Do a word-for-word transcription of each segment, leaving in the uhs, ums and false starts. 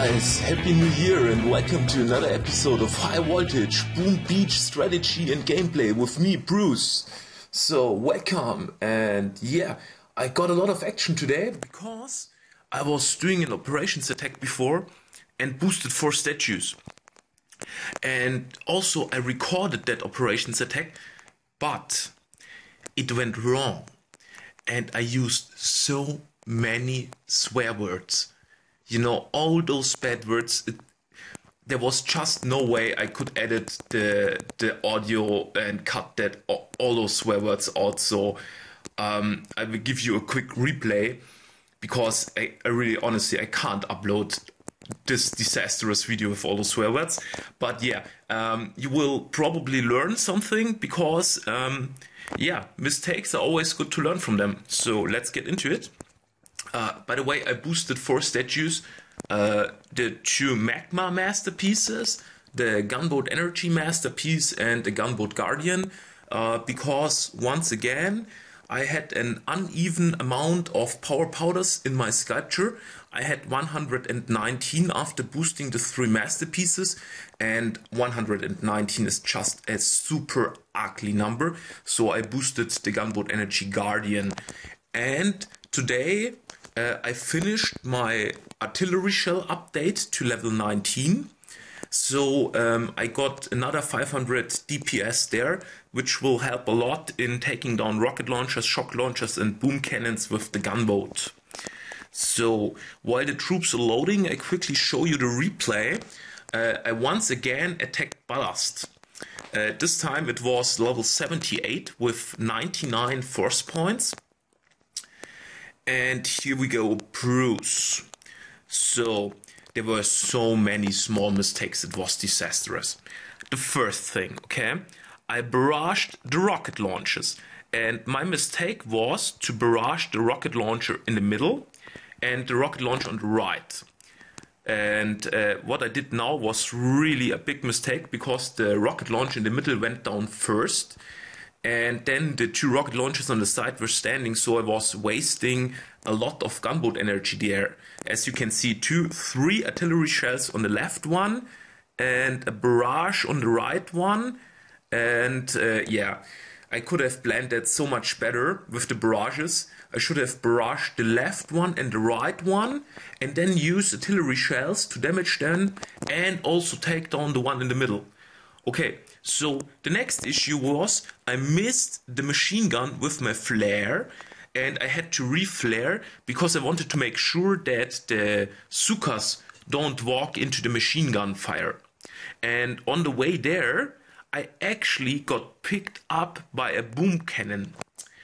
guys, Happy New Year and welcome to another episode of High Voltage Boom Beach Strategy and Gameplay with me, Bruce. So welcome, and yeah, I got a lot of action today because I was doing an operations attack before and boosted four statues. And also I recorded that operations attack, but it went wrong and I used so many swear words. You know, all those bad words, it, there was just no way I could edit the the audio and cut that all those swear words out. So um, I will give you a quick replay because I, I really honestly I can't upload this disastrous video with all those swear words. But yeah, um, you will probably learn something because um, yeah, mistakes are always good to learn from them. So let's get into it. Uh, by the way, I boosted four statues, uh, the two Magma Masterpieces, the Gunboat Energy Masterpiece and the Gunboat Guardian, uh, because once again, I had an uneven amount of power powders in my sculpture. I had one hundred nineteen after boosting the three Masterpieces, and one hundred nineteen is just a super ugly number, so I boosted the Gunboat Energy Guardian. And today, Uh, I finished my artillery shell update to level nineteen, so um, I got another five hundred D P S there, which will help a lot in taking down rocket launchers, shock launchers and boom cannons with the gunboat. So while the troops are loading, I quickly show you the replay. Uh, I once again attacked Ballast. Uh, this time it was level seventy-eight with ninety-nine force points. And here we go, Bruce. So, there were so many small mistakes, it was disastrous. The first thing, okay, I barraged the rocket launchers. And my mistake was to barrage the rocket launcher in the middle and the rocket launcher on the right. And uh, what I did now was really a big mistake because the rocket launcher in the middle went down first. And then the two rocket launchers on the side were standing, so I was wasting a lot of gunboat energy there. As you can see, two, three artillery shells on the left one, and a barrage on the right one. And uh, yeah, I could have planned that so much better with the barrages. I should have barraged the left one and the right one, and then use artillery shells to damage them, and also take down the one in the middle. Okay, so the next issue was I missed the machine gun with my flare, and I had to re-flare because I wanted to make sure that the Sukas don't walk into the machine gun fire. And on the way there, I actually got picked up by a boom cannon.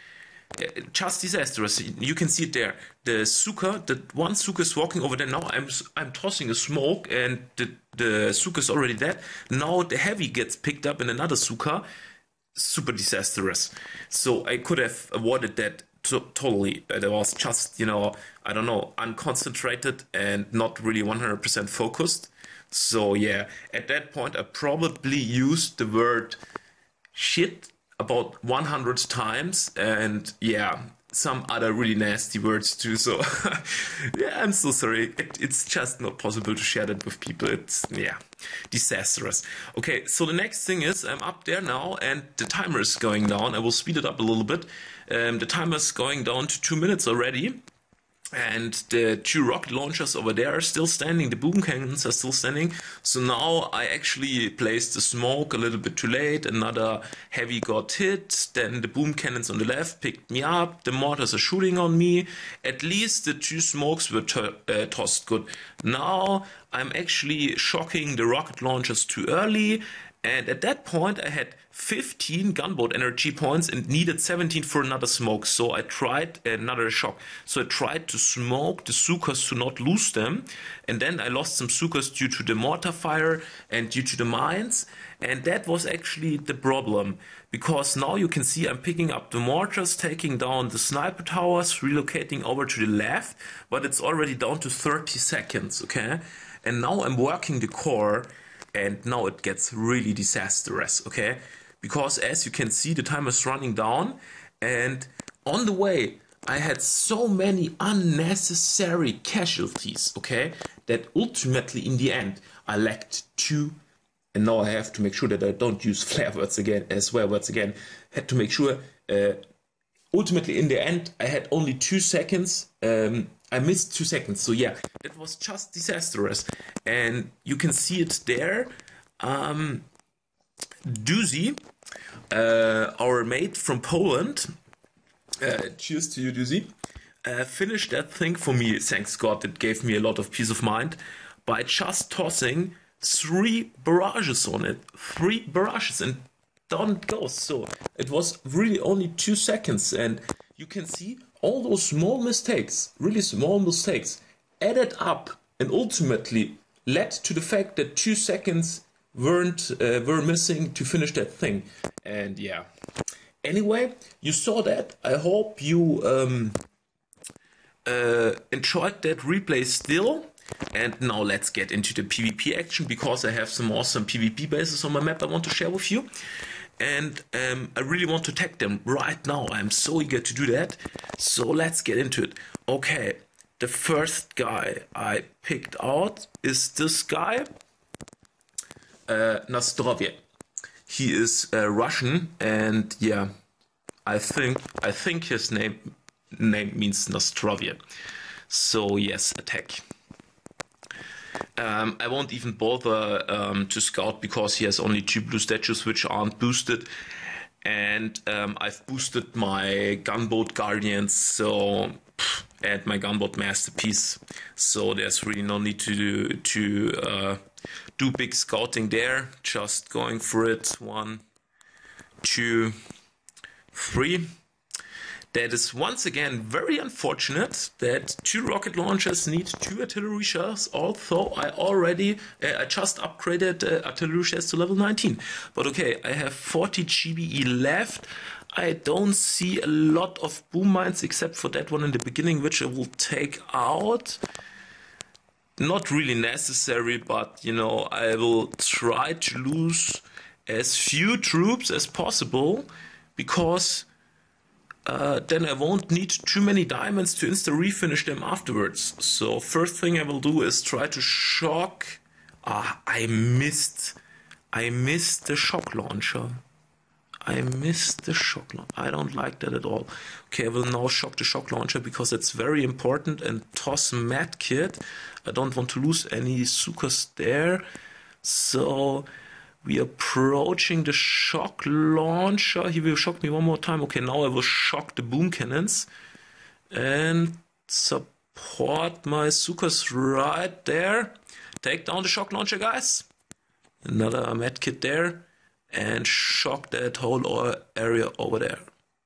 Just disastrous. You can see it there. The Suka, the one Suka is walking over there. Now I'm I'm tossing a smoke and the, the Suka is already dead. Now the heavy gets picked up in another Suka. Super disastrous. So I could have avoided that to totally. It was just, you know, I don't know, unconcentrated and not really one hundred percent focused. So yeah, at that point I probably used the word shit about one hundred times, and yeah, some other really nasty words too. So yeah, I'm so sorry. It, it's just not possible to share that with people. It's yeah, disastrous. Okay, so the next thing is I'm up there now, and the timer is going down. I will speed it up a little bit. Um, the timer is going down to two minutes already. And the two rocket launchers over there are still standing, the boom cannons are still standing. So now I actually placed the smoke a little bit too late, another heavy got hit, then the boom cannons on the left picked me up, the mortars are shooting on me. At least the two smokes were to uh, tossed good. Now I'm actually shocking the rocket launchers too early. And at that point I had fifteen gunboat energy points and needed seventeen for another smoke. So I tried another shock. So I tried to smoke the Sukas to not lose them. And then I lost some Sukas due to the mortar fire and due to the mines. And that was actually the problem. Because now you can see I'm picking up the mortars, taking down the sniper towers, relocating over to the left. But it's already down to thirty seconds, okay? And now I'm working the core. And now it gets really disastrous, okay? Because as you can see, the time is running down. And on the way, I had so many unnecessary casualties, okay? that ultimately in the end I lacked two, and now I have to make sure that I don't use flare words again, uh, swear words again, had to make sure, uh, ultimately in the end I had only two seconds, um, I missed two seconds, so yeah, that was just disastrous, and you can see it there. um, Doozy, uh, our mate from Poland, uh, cheers to you, Doozy, uh, finished that thing for me, thanks God, it gave me a lot of peace of mind, by just tossing three barrages on it, three barrages, and down it goes. So it was really only two seconds, and you can see all those small mistakes, really small mistakes, added up and ultimately led to the fact that two seconds weren't uh, were missing to finish that thing. And yeah, anyway, you saw that. I hope you um, uh, enjoyed that replay still. And now let's get into the PvP action, because I have some awesome PvP bases on my map I want to share with you. And um, I really want to tag them right now. I'm so eager to do that. So let's get into it. Okay, the first guy I picked out is this guy, uh, Nastrovie. He is uh, Russian, and yeah, I think I think his name name means Nastrovie. So yes, attack. Um, I won't even bother um, to scout, because he has only two blue statues which aren't boosted, and um, I've boosted my gunboat guardians, so pff, and my gunboat masterpiece. So there's really no need to do, to uh, do big scouting there. Just going for it. One, two, three. That is once again very unfortunate that two rocket launchers need two artillery shells, although I already, uh, I just upgraded uh, artillery shells to level nineteen. But okay, I have forty G B E left. I don't see a lot of boom mines except for that one in the beginning, which I will take out. Not really necessary, but you know, I will try to lose as few troops as possible, because Uh, then I won't need too many diamonds to insta-refinish them afterwards. So first thing I will do is try to shock. Ah, I missed. I missed the shock launcher. I missed the shock launcher. I don't like that at all. Okay, I will now shock the shock launcher, because it's very important, and toss medkit. I don't want to lose any Sukas there. So we are approaching the shock launcher. He will shock me one more time. Okay, now I will shock the boom cannons and support my Sukas right there. Take down the shock launcher, guys. Another medkit there, and shock that whole area over there.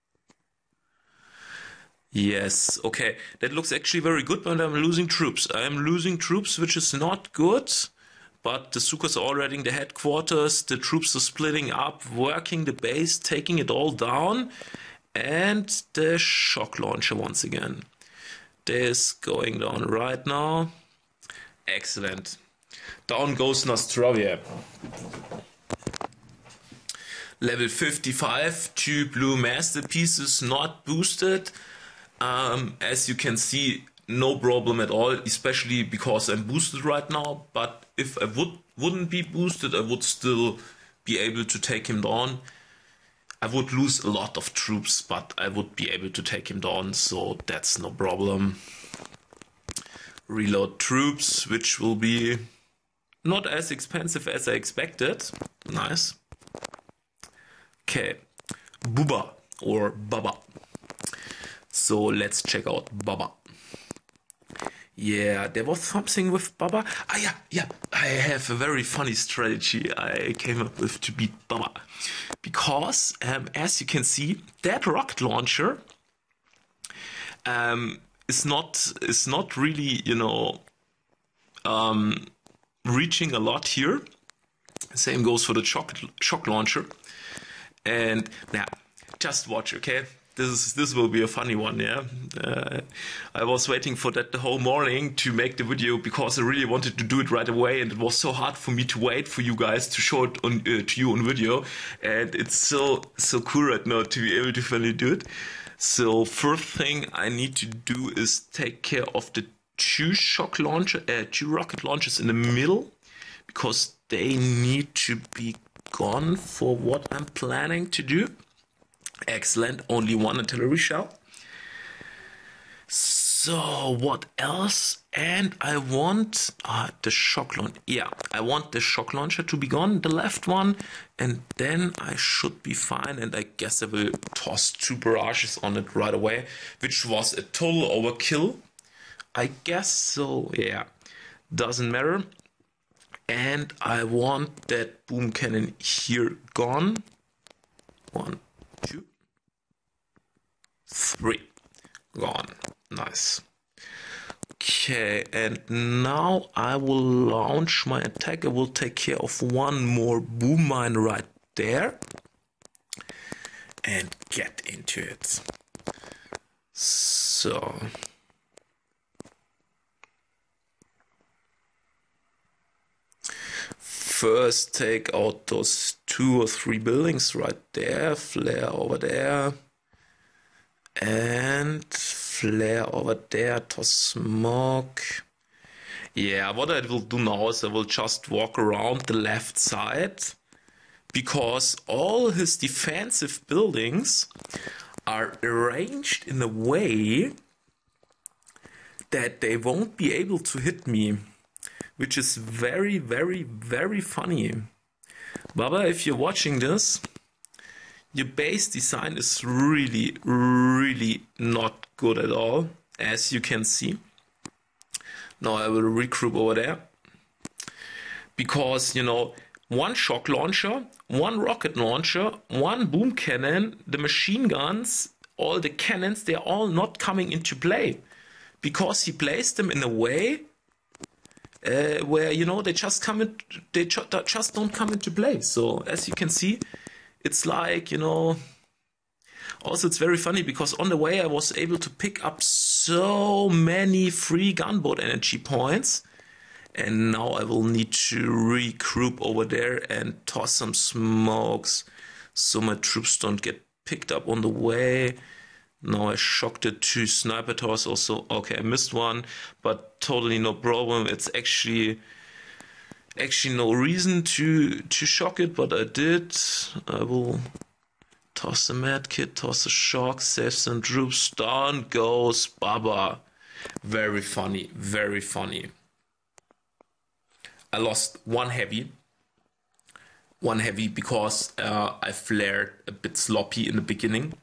Yes, okay. That looks actually very good, but I'm losing troops. I am losing troops, which is not good. But the Sukas are already in the headquarters, the troops are splitting up, working the base, taking it all down, and the shock launcher once again. This going down right now. Excellent. Down goes Nastrovie. Level fifty-five, two blue masterpieces not boosted. Um, as you can see, no problem at all, especially because I'm boosted right now. But if I would, wouldn't be boosted, I would still be able to take him down. I would lose a lot of troops, but I would be able to take him down, so that's no problem. Reload troops, which will be not as expensive as I expected. Nice. Okay, Buba or Baba. So let's check out Baba. Yeah, there was something with Baba. Ah, yeah, yeah. I have a very funny strategy I came up with to beat Baba. Because, um, as you can see, that rocket launcher um, is not is not really, you know, um, reaching a lot here. Same goes for the shock shock launcher. And now, just watch, okay? This is this will be a funny one, yeah. Uh, I was waiting for that the whole morning to make the video, because I really wanted to do it right away, and it was so hard for me to wait for you guys to show it on uh, to you on video, and it's so so cool right now to be able to finally do it. So first thing I need to do is take care of the two shock launcher, uh, two rocket launchers in the middle, because they need to be gone for what I'm planning to do. Excellent, only one artillery shell. So what else? And I want uh, the shock launcher. Yeah, I want the shock launcher to be gone, the left one, and then I should be fine. And I guess I will toss two barrages on it right away, which was a total overkill, I guess. So yeah, doesn't matter. And I want that boom cannon here gone. One, two, three, gone. Nice. Okay, and now I will launch my attack. I will take care of one more boom mine right there and get into it. So first take out those two or three buildings right there, flare over there, and flare over there to smoke. Yeah, what I will do now is I will just walk around the left side, because all his defensive buildings are arranged in a way that they won't be able to hit me, which is very, very, very funny. Baba, if you're watching this, your base design is really, really not good at all, as you can see. Now I will regroup over there. Because, you know, one shock launcher, one rocket launcher, one boom cannon, the machine guns, all the cannons, they're all not coming into play. Because he placed them in a way uh, where, you know, they just come in, they just don't come into play. So as you can see, it's like, you know, also it's very funny because on the way I was able to pick up so many free gunboat energy points, and now I will need to regroup over there and toss some smokes so my troops don't get picked up on the way. Now I shocked the two sniper towers also. Okay, I missed one, but totally no problem. It's actually actually no reason to to shock it, but I did. I will toss the med kit, toss the shock, save some troops. Down goes Baba. Very funny, very funny. I lost one heavy. One heavy because uh, I flared a bit sloppy in the beginning.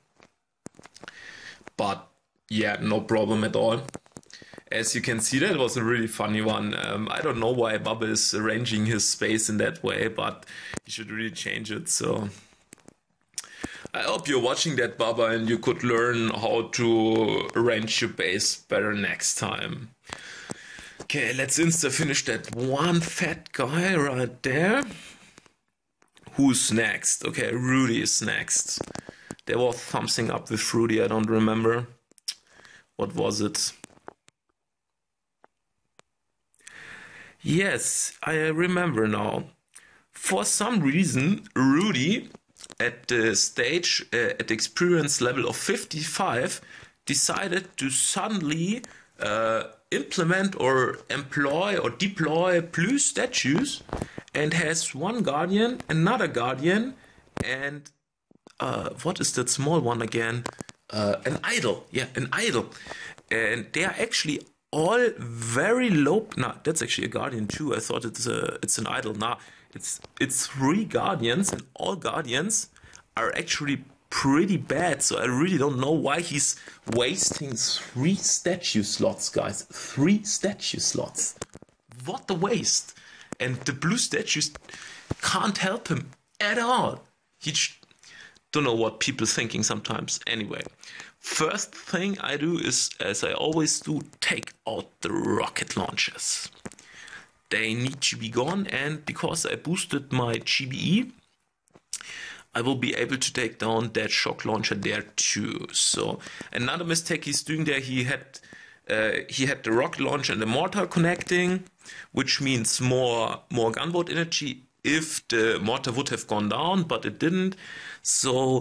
But yeah, no problem at all. As you can see, that was a really funny one. Um, I don't know why Baba is arranging his space in that way, but he should really change it. So I hope you're watching that, Baba, and you could learn how to arrange your base better next time. Okay, let's insta finish that one fat guy right there. Who's next? Okay, Rudy is next. There was something up with Rudy, I don't remember. What was it? Yes, I remember now. For some reason, Rudy, at the stage, uh, at the experience level of fifty-five, decided to suddenly uh, implement or employ or deploy blue statues, and has one guardian, another guardian, and uh, what is that small one again? Uh, an idol, yeah, an idol. And they are actually all very low. Nah, that's actually a guardian too. I thought it's a it's an idol. Nah, it's it's three guardians, and all guardians are actually pretty bad. So I really don't know why he's wasting three statue slots, guys. Three statue slots. What a waste! And the blue statues can't help him at all. He don't know what people thinking sometimes. Anyway, first thing I do is, as I always do, take out the rocket launchers. They need to be gone, and because I boosted my G B E, I will be able to take down that shock launcher there too. So another mistake he's doing there, he had uh, he had the rocket launcher and the mortar connecting, which means more more gunboat energy if the mortar would have gone down, but it didn't. So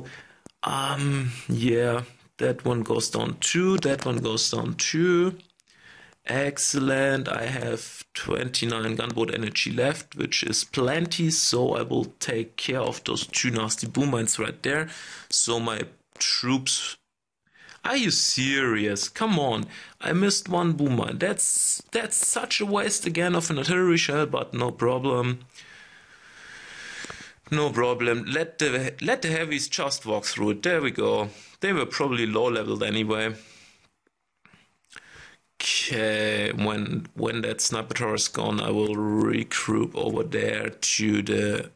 um yeah, that one goes down too, that one goes down too, Excellent. I have twenty-nine gunboat energy left, which is plenty, so I will take care of those two nasty boom mines right there. So my troops... Are you serious? Come on, I missed one boom mine. That's, that's such a waste again of an artillery shell, but no problem. No problem. Let the let the heavies just walk through it. There we go. They were probably low leveled anyway. Okay, when when that sniper tower is gone, I will regroup over there to the...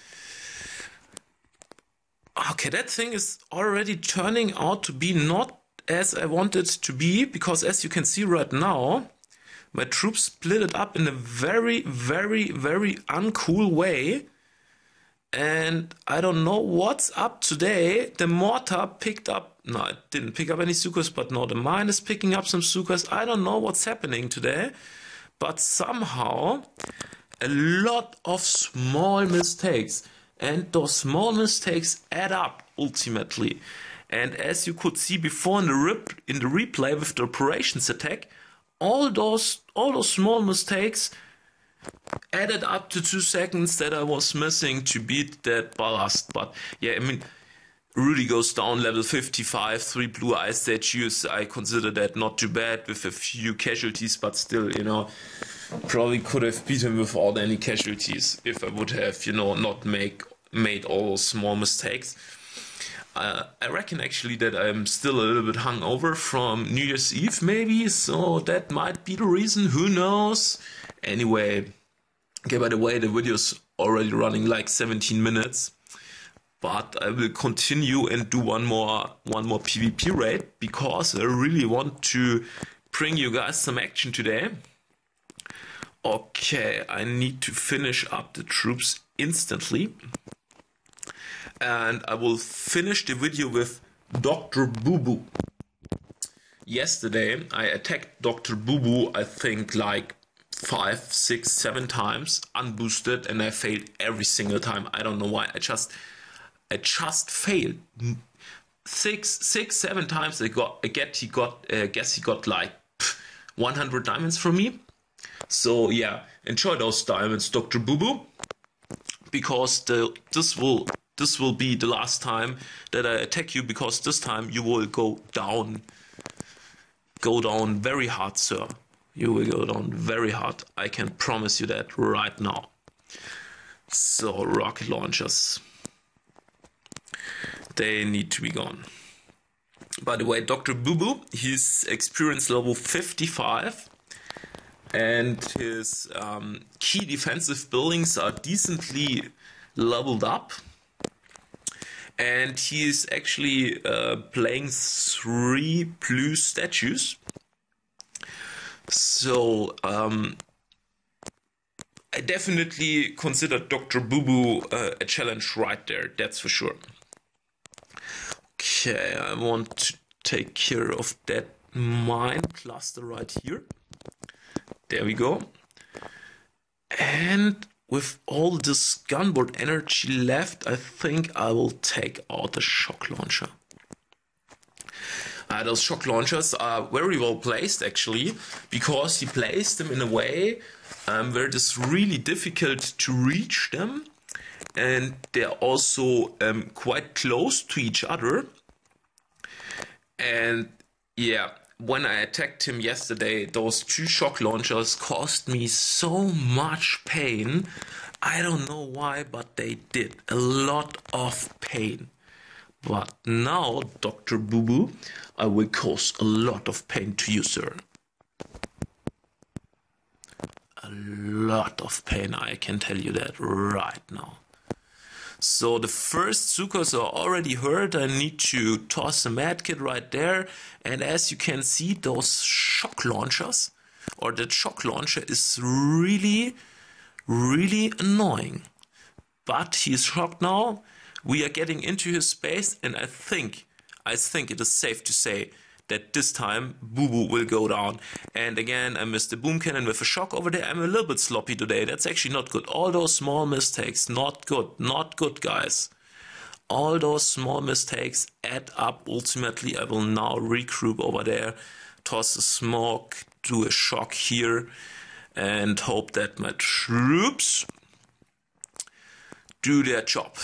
Okay, that thing is already turning out to be not as I want it to be, because as you can see right now, my troops split it up in a very, very, very uncool way. And I don't know what's up today. The mortar picked up, no, it didn't pick up any Sukhos, but no, the mine is picking up some Sukhos. I don't know what's happening today, but somehow a lot of small mistakes, and those small mistakes add up ultimately. And as you could see before in the rip, in the replay with the operations attack, all those all those small mistakes added up to two seconds that I was missing to beat that ballast. But yeah, I mean, Rudy goes down level fifty-five, three blue ice statues. I consider that not too bad with a few casualties, but still, you know, probably could have beat him without any casualties if I would have, you know, not make made all those small mistakes. Uh, I reckon actually that I'm still a little bit hungover from New Year's Eve maybe, so that might be the reason, who knows. Anyway, okay, by the way, the video's already running like seventeen minutes, but I will continue and do one more one more PvP raid, because I really want to bring you guys some action today. Okay, I need to finish up the troops instantly. And I will finish the video with Doctor Boo Boo. Yesterday I attacked Doctor Boo Boo, I think like five, six, seven times, unboosted, and I failed every single time. I don't know why. I just, I just failed. Six, six, seven times I got. I get he got. I uh, guess he got like pff, one hundred diamonds from me. So yeah, enjoy those diamonds, Doctor Boo Boo, because the this will. This will be the last time that I attack you, because this time you will go down. Go down very hard, sir. You will go down very hard. I can promise you that right now. So, rocket launchers. They need to be gone. By the way, Doctor Boo Boo, he's experience level fifty-five. And his um, key defensive buildings are decently leveled up. And he is actually uh, playing three blue statues. So um, I definitely consider Doctor Boo Boo uh, a challenge right there, that's for sure. Okay, I want to take care of that mine cluster right here. There we go. And with all this gunboat energy left, I think I will take out the shock launcher. Uh, those shock launchers are very well placed actually, because he placed them in a way um, where it is really difficult to reach them, and they're also um, quite close to each other. And yeah, when I attacked him yesterday, those two shock launchers caused me so much pain. I don't know why, but they did. A lot of pain. But now, Doctor Boo Boo, I will cause a lot of pain to you, sir. A lot of pain, I can tell you that right now. So the first Sukhos are already hurt. I need to toss a medkit right there. And as you can see, those shock launchers, or that shock launcher is really, really annoying. But he is shocked now. We are getting into his space, and I think, I think it is safe to say that this time Boo Boo will go down. And again, I missed the boom cannon with a shock over there. I'm a little bit sloppy today. That's actually not good. All those small mistakes, not good. Not good, guys. All those small mistakes add up. Ultimately, I will now regroup over there, toss a smoke do a shock here and hope that my troops do their job.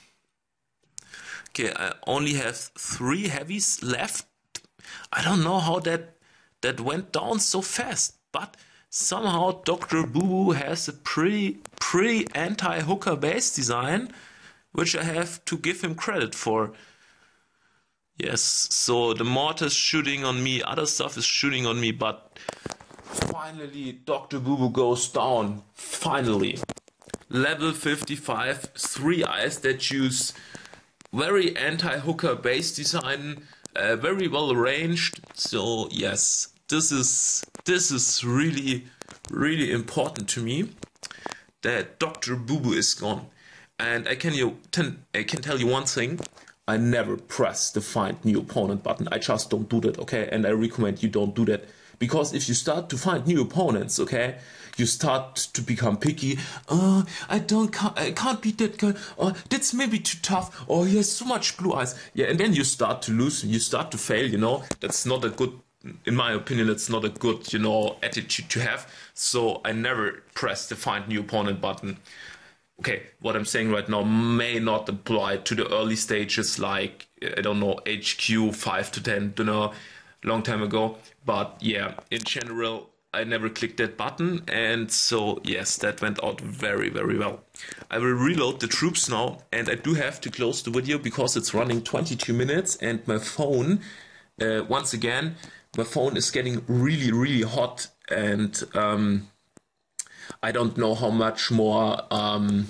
Okay, I only have three heavies left. I don't know how that that went down so fast, but somehow Doctor Boo Boo has a pretty pretty anti-hooker base design, which I have to give him credit for. Yes, so the mortar's shooting on me, other stuff is shooting on me, but finally Doctor Boo Boo goes down. Finally. Level fifty-five, three eyes that use very anti-hooker base design, uh, very well arranged. So yes, this is this is really really important to me that Doctor Boo Boo is gone. And I can you ten, I can tell you one thing. I never press the find new opponent button. I just don't do that, okay? And I recommend you don't do that. Because if you start to find new opponents, okay, you start to become picky. Oh, I don't, can't, I can't beat that guy. Oh, that's maybe too tough. Oh, he has so much blue eyes. Yeah, and then you start to lose. You start to fail. You know, that's not a good. In my opinion, it's not a good, you know, attitude to have. So I never press the find new opponent button. Okay, what I'm saying right now may not apply to the early stages, like I don't know, H Q five to ten, don't know, long time ago. But yeah, in general, I never clicked that button, and so yes, that went out very, very well. I will reload the troops now, and I do have to close the video because it's running twenty-two minutes, and my phone, uh, once again, my phone is getting really, really hot, and um, I don't know how much more um,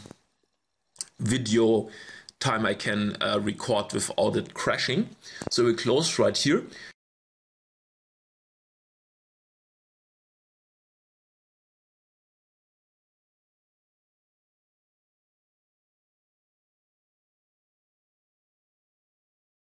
video time I can uh, record without it crashing. So we close right here.